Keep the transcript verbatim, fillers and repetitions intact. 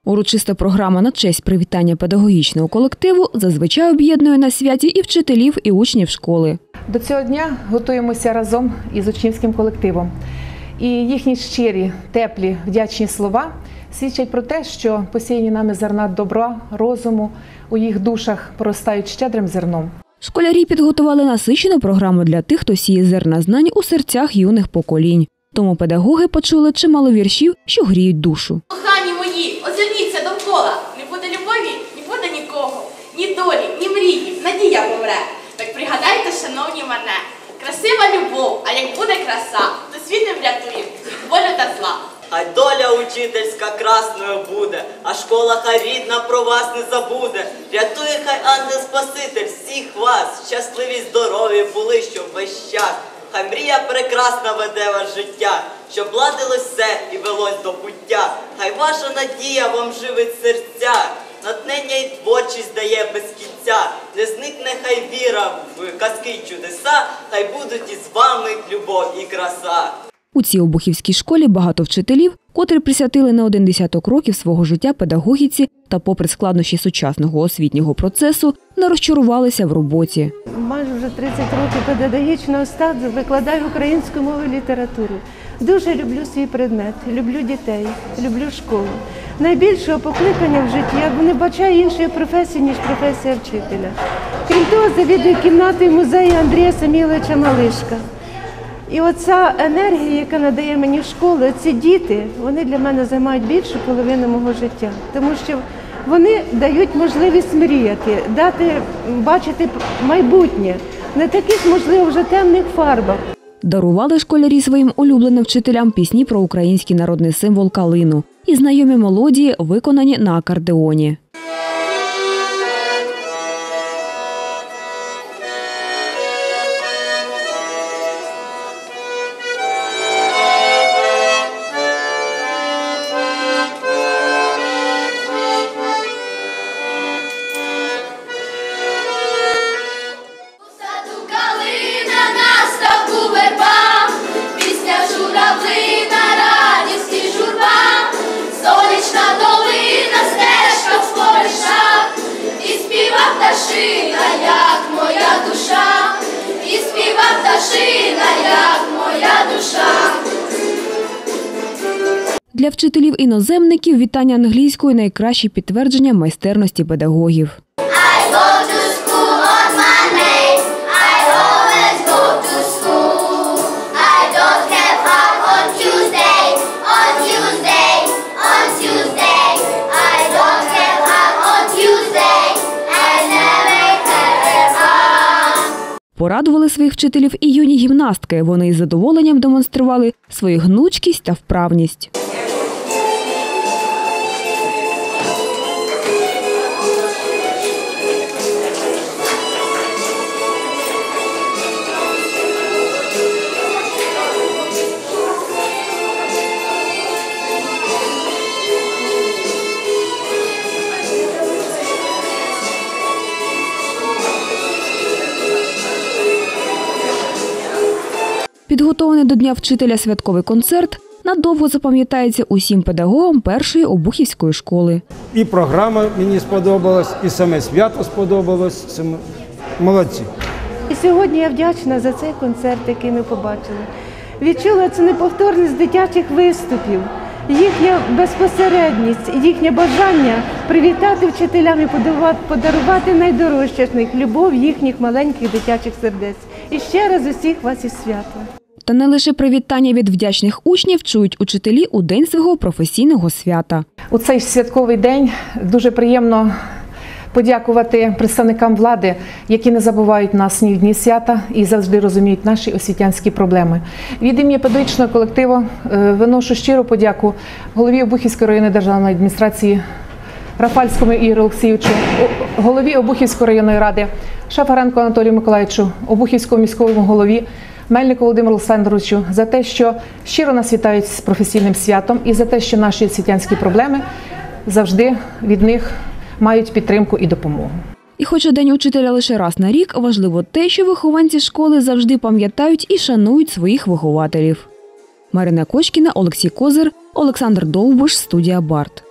Урочиста програма на честь привітання педагогічного колективу зазвичай об'єднує на святі і вчителів, і учнів школи. До цього дня готуємося разом із учнівським колективом. І їхні щирі, теплі, вдячні слова свідчать про те, що посіяні нами зерна добра, розуму у їх душах проростають щедрим зерном. Школярі підготували насичену програму для тих, хто сіє зерна знань у серцях юних поколінь. Тому педагоги почули чимало віршів, що гріють душу. Кохані мої, озирніться довкола. Не буде любові, не буде нікого. Ні долі, ні мрії, надія помре. Так пригадайте, шановні мене, красива любов, а як буде краса, то світ не врятує від болю та зла. Хай доля учительська красною буде, а школа хай рідна про вас не забуде. Рятує хай ангел-спаситель всіх вас, щасливі й здорові були, щоб весь час. Хай мрія прекрасна веде ваше життя, щоб ладилось все і велось до буття. Хай ваша надія вам живить серця, натхнення й творчість дає без кінця. Не зникне хай віра в казки й чудеса, хай будуть із вами любов і краса. У цій обухівській школі багато вчителів, котрі присвятили не один десяток років свого життя педагогіці та, попри складнощі сучасного освітнього процесу, не розчарувалися в роботі. Майже вже тридцять років педагогічного стажу викладаю українську мову і літературу. Дуже люблю свій предмет, люблю дітей, люблю школу. Найбільшого покликання в житті я не бачаю іншої професії, ніж професія вчителя. Крім того, завідую кімнатою музею Андрія Саміловича Малишка. І оця енергія, яка надає мені школа, ці діти, вони для мене займають більшу половину мого життя. Тому що вони дають можливість мріяти, дати бачити майбутнє, не таких, можливо, вже темних фарбах. Дарували школярі своїм улюбленим вчителям пісні про український народний символ калину і знайомі мелодії, виконані на акордеоні. Пташина, як моя душа, і співа пташина, як моя душа. Для вчителів-іноземників вітання англійською – найкраще підтвердження майстерності педагогів. I go to school on Monday, I always go to school. I don't have half on Tuesday, on Tuesday, on Tuesday. I don't have half on Tuesday. Порадували своїх вчителів і юні гімнастки. Вони із задоволенням демонстрували свою гнучкість та вправність. Підготовлений до Дня вчителя святковий концерт надовго запам'ятається усім педагогам першої обухівської школи. І програма мені сподобалась, і саме свято сподобалось. Молодці. І сьогодні я вдячна за цей концерт, який ми побачили. Відчула цю неповторність дитячих виступів, їхня безпосередність, їхнє бажання привітати вчителям і подарувати найдорожче з них – любов їхніх маленьких дитячих сердець. І ще раз усіх вас із святом. Та не лише привітання від вдячних учнів чують учителі у день свого професійного свята. У цей святковий день дуже приємно подякувати представникам влади, які не забувають нас ні в дні свята і завжди розуміють наші освітянські проблеми. Від імені педагогічного колективу виношу щиру подяку голові Обухівської районної державної адміністрації Рафальському Ігорю Олексійовичу, голові Обухівської районної ради Шафаренку Анатолію Миколаївичу, Обухівському міському голові Мельнику Володимиру Олександровичу за те, що щиро нас вітають з професійним святом і за те, що наші освітянські проблеми завжди від них мають підтримку і допомогу. І хоча День учителя лише раз на рік, важливо те, що вихованці школи завжди пам'ятають і шанують своїх вихователів. Марина Кочкіна, Олексій Козир, Олександр Довбуш, студія Барт.